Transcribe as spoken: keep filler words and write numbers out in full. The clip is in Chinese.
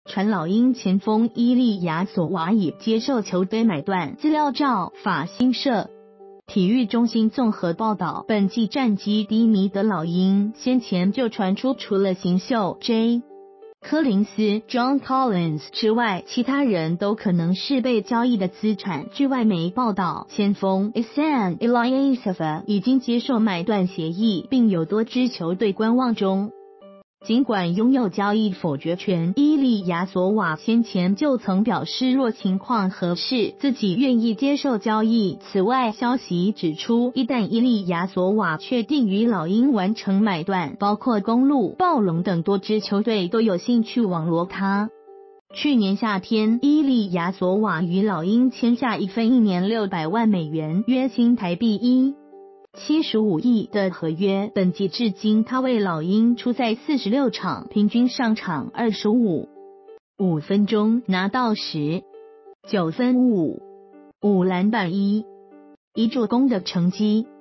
传老鹰前锋伊利亚索瓦已接受球队买断。资料照法新社体育中心综合报道，本季战绩低迷的老鹰先前就传出除了新秀 J 柯林斯 John Collins 之外，其他人都可能是被交易的资产。据外媒报道，前锋 Ihsan Ilyasova 已经接受买断协议，并有多支球队观望中。尽管拥有交易否决权，伊利亚索瓦先前就曾表示若情况合适，自己愿意接受交易。此外，消息指出，一旦伊利亚索瓦确定与老鹰完成买断，包括公鹿、暴龙等多支球队都有兴趣网罗他。去年夏天，伊利亚索瓦与老鹰签下一份一年六百万美元，约新台币一七十五亿的合约。本季至今，他为老鹰出赛四十六场，平均上场二十五分钟，拿到十九分五五篮板一一助攻的成绩。